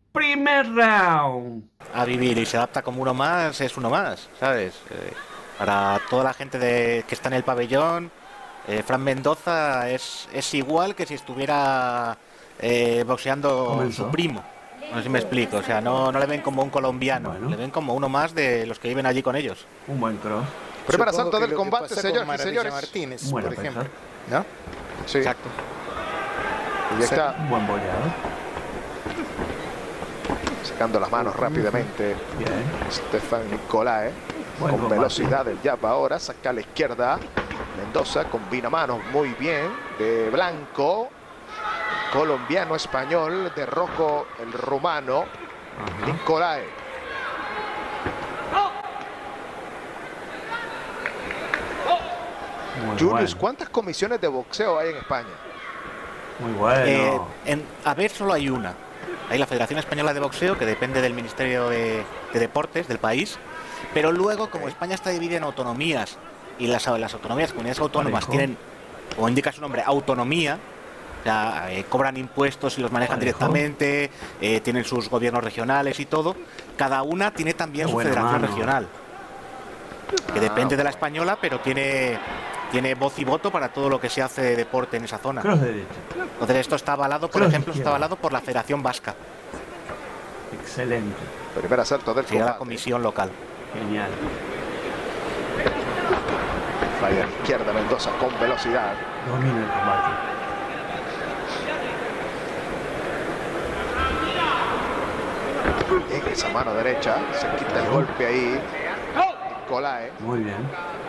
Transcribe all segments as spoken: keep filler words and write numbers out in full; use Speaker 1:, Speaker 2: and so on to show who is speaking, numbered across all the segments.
Speaker 1: Primer round.
Speaker 2: A vivir y se adapta como uno más, es uno más, ¿sabes? Eh, para toda la gente de, que está en el pabellón, eh, Fran Mendoza es, es igual que si estuviera eh, boxeando
Speaker 1: Comenzó.
Speaker 2: su primo. No sé si me explico, o sea, no, no le ven como un colombiano,
Speaker 1: Bueno.
Speaker 2: le ven como uno más de los que viven allí con ellos.
Speaker 1: Un buen cross.
Speaker 3: Prepara
Speaker 4: Supongo
Speaker 3: salto
Speaker 4: que
Speaker 3: del
Speaker 4: lo que
Speaker 3: combate,
Speaker 4: pasa con
Speaker 3: señores y
Speaker 4: Maravilla
Speaker 3: señores.
Speaker 4: Martínez,
Speaker 1: Buena
Speaker 4: por
Speaker 1: pesar.
Speaker 4: ejemplo, ¿no?
Speaker 3: Sí,
Speaker 2: Exacto.
Speaker 3: y ya está
Speaker 1: Un buen boleado.
Speaker 3: sacando las manos rápidamente
Speaker 1: Bien.
Speaker 3: Stefan Nicolae.
Speaker 1: Buen
Speaker 3: Con
Speaker 1: combate.
Speaker 3: velocidad el jab ahora, saca a la izquierda. Mendoza combina manos muy bien. De blanco, colombiano español. De rojo, el rumano
Speaker 1: Ajá.
Speaker 3: Nicolae.
Speaker 1: Muy
Speaker 3: Julius,
Speaker 1: bueno.
Speaker 3: ¿cuántas comisiones de boxeo hay en España?
Speaker 1: Muy bueno.
Speaker 2: Eh, en, a ver, solo hay una. Hay la Federación Española de Boxeo, que depende del Ministerio de, de Deportes del país. Pero luego, como España está dividida en autonomías, y las, las autonomías, comunidades autónomas,
Speaker 1: Parejo.
Speaker 2: tienen, o indica su nombre, autonomía, o sea, eh, cobran impuestos y los manejan
Speaker 1: Parejo.
Speaker 2: directamente, eh, tienen sus gobiernos regionales y todo. Cada una tiene también
Speaker 1: Qué
Speaker 2: su
Speaker 1: buena
Speaker 2: federación
Speaker 1: mano.
Speaker 2: regional, que
Speaker 3: Ah,
Speaker 2: depende de la
Speaker 3: bueno.
Speaker 2: española, pero tiene, tiene voz y voto para todo lo que se hace de deporte en esa zona.
Speaker 1: Cross derecho.
Speaker 2: Entonces esto está avalado, por
Speaker 1: Cross
Speaker 2: ejemplo, está
Speaker 1: izquierda.
Speaker 2: avalado por la Federación Vasca,
Speaker 1: Excelente.
Speaker 3: Primer asalto del
Speaker 2: que sería la
Speaker 3: combate.
Speaker 2: comisión local.
Speaker 1: Genial.
Speaker 3: Falla izquierda Mendoza con velocidad.
Speaker 1: Domina el combate.
Speaker 3: En esa mano derecha se quita el golpe ahí. Nicolae.
Speaker 1: Muy bien.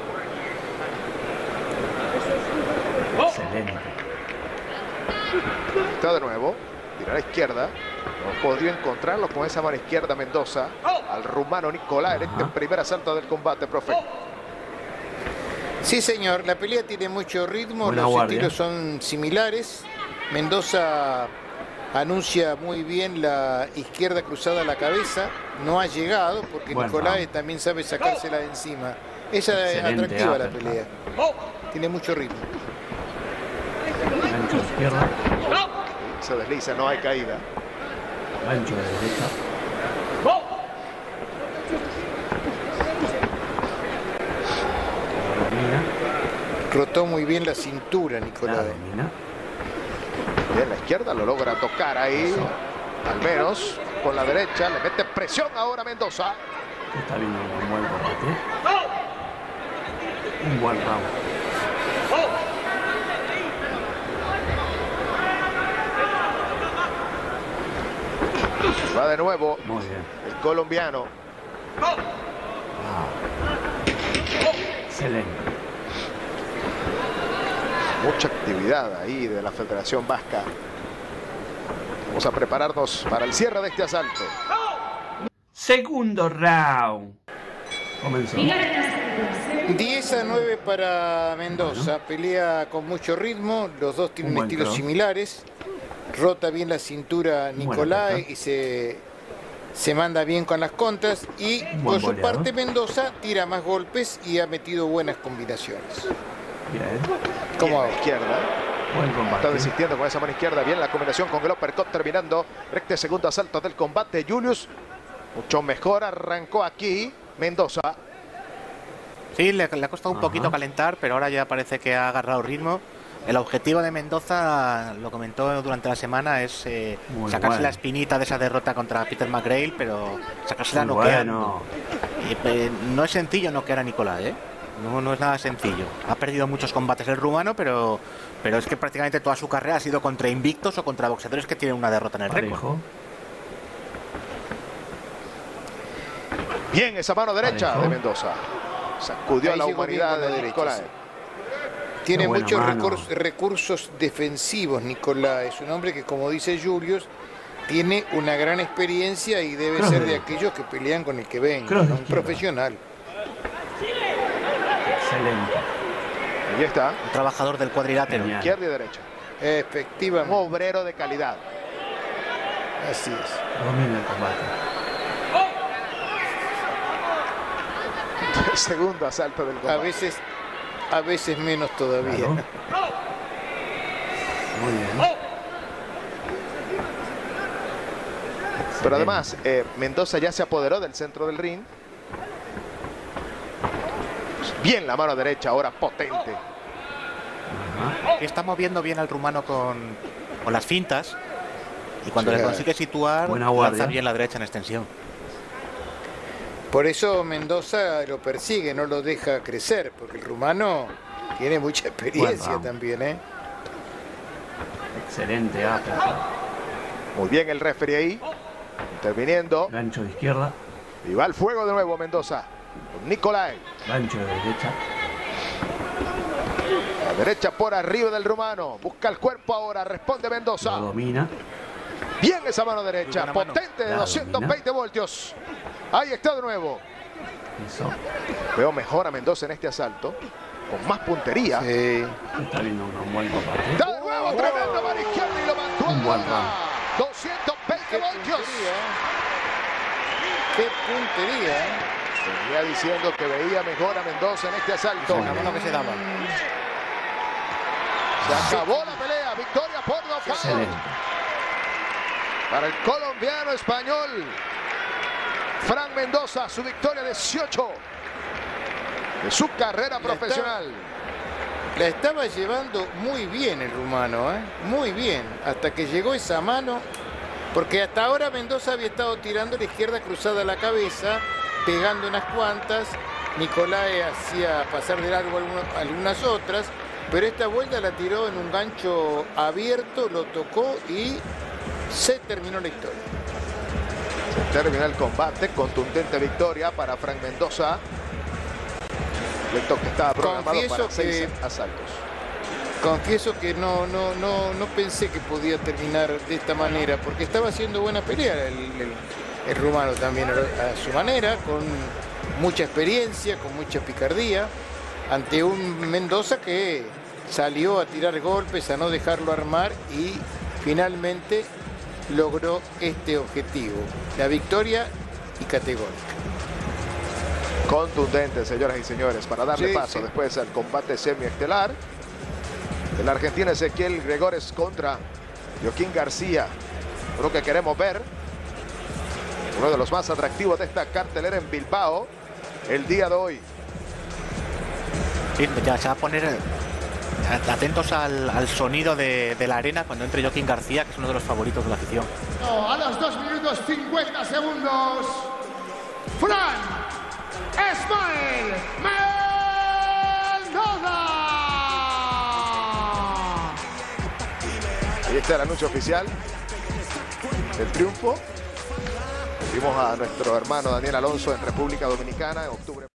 Speaker 1: Excelente.
Speaker 3: Está de nuevo. Tira a la izquierda. No podría encontrarlo con esa mano izquierda Mendoza. Al rumano Nicolae en este
Speaker 1: Ajá.
Speaker 3: primer asalto del combate, profe.
Speaker 4: Sí, señor, la pelea tiene mucho ritmo,
Speaker 1: Buena
Speaker 4: los
Speaker 1: guardia.
Speaker 4: estilos son similares. Mendoza anuncia muy bien la izquierda cruzada a la cabeza, no ha llegado porque
Speaker 1: Buen
Speaker 4: Nicolae
Speaker 1: round.
Speaker 4: también sabe sacársela de encima. Esa es
Speaker 1: Excelente
Speaker 4: atractiva la
Speaker 1: uppercut.
Speaker 4: pelea, tiene mucho ritmo.
Speaker 1: Gancho de izquierda.
Speaker 3: Se desliza, no hay caída.
Speaker 1: Gancho de derecha. Domina.
Speaker 4: Rotó muy bien la cintura
Speaker 1: La
Speaker 4: Nicolae.
Speaker 1: domina.
Speaker 3: Bien, la izquierda lo logra tocar ahí. Al menos con la derecha. Le mete presión ahora Mendoza.
Speaker 1: Está viendo un buen combate. Un buen round.
Speaker 3: Va de nuevo
Speaker 1: Muy bien.
Speaker 3: el colombiano.
Speaker 1: Excelente.
Speaker 3: Mucha actividad ahí de la Federación Vasca. Vamos a prepararnos para el cierre de este asalto.
Speaker 1: Segundo round. Comenzó.
Speaker 4: diez a nueve para Mendoza, pelea con mucho ritmo, los dos tienen
Speaker 1: Un buen
Speaker 4: estilos
Speaker 1: cross.
Speaker 4: similares, rota bien la cintura Nicolae
Speaker 1: pelea.
Speaker 4: y se, se manda bien con las contras y
Speaker 1: Un
Speaker 4: por
Speaker 1: buen
Speaker 4: su
Speaker 1: boleado.
Speaker 4: parte Mendoza tira más golpes y ha metido buenas combinaciones.
Speaker 1: Bien.
Speaker 4: ¿Cómo
Speaker 3: Bien,
Speaker 4: va?
Speaker 3: la izquierda.
Speaker 1: Buen
Speaker 3: Está
Speaker 1: combate.
Speaker 3: desistiendo con esa mano izquierda. Bien la combinación con el uppercut terminando este segundo asalto del combate. Julius, mucho mejor arrancó aquí Mendoza.
Speaker 2: Sí, le, le ha costado un
Speaker 1: Ajá.
Speaker 2: poquito calentar, pero ahora ya parece que ha agarrado ritmo. El objetivo de Mendoza, lo comentó durante la semana, es eh,
Speaker 1: Muy
Speaker 2: sacarse
Speaker 1: bueno.
Speaker 2: la espinita de esa derrota contra Peter McGrail, pero sacársela
Speaker 1: Muy
Speaker 2: noqueando.
Speaker 1: bueno.
Speaker 2: Y, eh, no es sencillo noquear a Nicolás, ¿eh? No, no es nada sencillo. Ha perdido muchos combates el rumano, pero, pero es que prácticamente toda su carrera ha sido contra invictos o contra boxeadores que tienen una derrota en el récord.
Speaker 1: Parejo.
Speaker 3: Bien esa mano derecha
Speaker 1: Parejo.
Speaker 3: de Mendoza. Sacudió a
Speaker 4: Ahí
Speaker 3: la
Speaker 4: llegó bien
Speaker 3: humanidad
Speaker 4: con la
Speaker 3: de
Speaker 4: derecha,
Speaker 3: Nicolae.
Speaker 4: sí. Tiene
Speaker 1: Qué buena
Speaker 4: muchos
Speaker 1: mano.
Speaker 4: recursos, recursos defensivos Nicolae, es un hombre que como dice Julius, tiene una gran experiencia y debe
Speaker 1: Cross
Speaker 4: ser de
Speaker 1: derecha.
Speaker 4: aquellos que pelean con el que ven,
Speaker 1: Cross
Speaker 4: ¿no? Un
Speaker 1: izquierda.
Speaker 4: profesional.
Speaker 1: Excelente.
Speaker 3: Ahí está.
Speaker 2: Un trabajador del cuadrilátero.
Speaker 1: Genial.
Speaker 3: Izquierda y derecha. Un
Speaker 4: Efectivamente,
Speaker 3: obrero de calidad.
Speaker 4: así es.
Speaker 1: Domina el combate.
Speaker 3: Segundo asalto del
Speaker 4: A
Speaker 3: combate.
Speaker 4: veces, a veces menos todavía.
Speaker 1: Claro. Muy bien.
Speaker 3: Pero además, eh, Mendoza ya se apoderó del centro del ring. Bien la mano derecha, ahora potente.
Speaker 2: Está moviendo bien al rumano con, con las fintas. Y cuando
Speaker 3: Sí.
Speaker 2: le consigue situar,
Speaker 1: Buena
Speaker 2: lanza
Speaker 1: guardia.
Speaker 2: bien la derecha en extensión.
Speaker 4: Por eso Mendoza lo persigue, no lo deja crecer, porque el rumano tiene mucha experiencia
Speaker 1: Bueno,
Speaker 4: también, ¿eh?
Speaker 1: Excelente, uppercut.
Speaker 3: Muy bien el referee ahí. Interviniendo.
Speaker 1: Gancho de izquierda,
Speaker 3: Y va al fuego de nuevo Mendoza. Con Nicolai.
Speaker 1: gancho de derecha.
Speaker 3: La derecha por arriba del rumano. Busca el cuerpo ahora. Responde
Speaker 1: Lo
Speaker 3: Mendoza.
Speaker 1: domina.
Speaker 3: Bien esa mano derecha.
Speaker 2: Muy buena mano.
Speaker 3: Potente de
Speaker 1: La
Speaker 3: doscientos veinte voltios. Ahí está de nuevo.
Speaker 1: Eso.
Speaker 3: Veo mejor a Mendoza en este asalto. Con más puntería.
Speaker 4: Sí.
Speaker 1: Está viendo un buen combate.
Speaker 3: Da de nuevo tremendo mano izquierda y lo mantuvo.
Speaker 1: Un buen round.
Speaker 3: doscientos veinte
Speaker 4: Qué
Speaker 3: voltios.
Speaker 4: puntería, ¿eh? Qué puntería, ¿eh?
Speaker 3: Venía diciendo que veía mejor a Mendoza en este asalto.
Speaker 2: Con la mano que se daba.
Speaker 3: Se acabó la pelea. Victoria por nocaut
Speaker 1: Excelente.
Speaker 3: para el colombiano español Fran Mendoza. Su victoria dieciocho de su carrera
Speaker 4: La
Speaker 3: profesional.
Speaker 4: La estaba llevando muy bien el rumano, ¿eh? Muy bien, hasta que llegó esa mano, porque hasta ahora Mendoza había estado tirando la izquierda cruzada a la cabeza, pegando unas cuantas, Nicolai hacía pasar de largo algunas, algunas otras, pero esta vuelta la tiró en un gancho abierto, lo tocó y se terminó la historia.
Speaker 3: Se termina el combate. Contundente victoria para Fran Mendoza. Proyecto que estaba programado
Speaker 4: Confieso
Speaker 3: para seis
Speaker 4: que-
Speaker 3: asaltos.
Speaker 4: Confieso que no, no, no, no pensé que podía terminar de esta manera, porque estaba haciendo buena pelea el, el- el rumano también a, a su manera, con mucha experiencia, con mucha picardía, ante un Mendoza que salió a tirar golpes, a no dejarlo armar y finalmente logró este objetivo, la victoria y categórica.
Speaker 3: Contundente, señoras y señores, para darle
Speaker 4: Sí,
Speaker 3: paso
Speaker 4: sí.
Speaker 3: después al combate semiestelar. El argentino Ezequiel Gregores contra Joaquín García. Lo que queremos ver. Uno de los más atractivos de esta cartelera en Bilbao el día de hoy.
Speaker 2: Sí, ya se va a poner eh, atentos al, al sonido de, de la arena cuando entre Joaquín García, que es uno de los favoritos de la afición.
Speaker 5: A los dos minutos cincuenta segundos, Fran Esmael Mendoza.
Speaker 3: Ahí está el anuncio oficial del triunfo. Vimos a nuestro hermano Daniel Alonso en República Dominicana en octubre.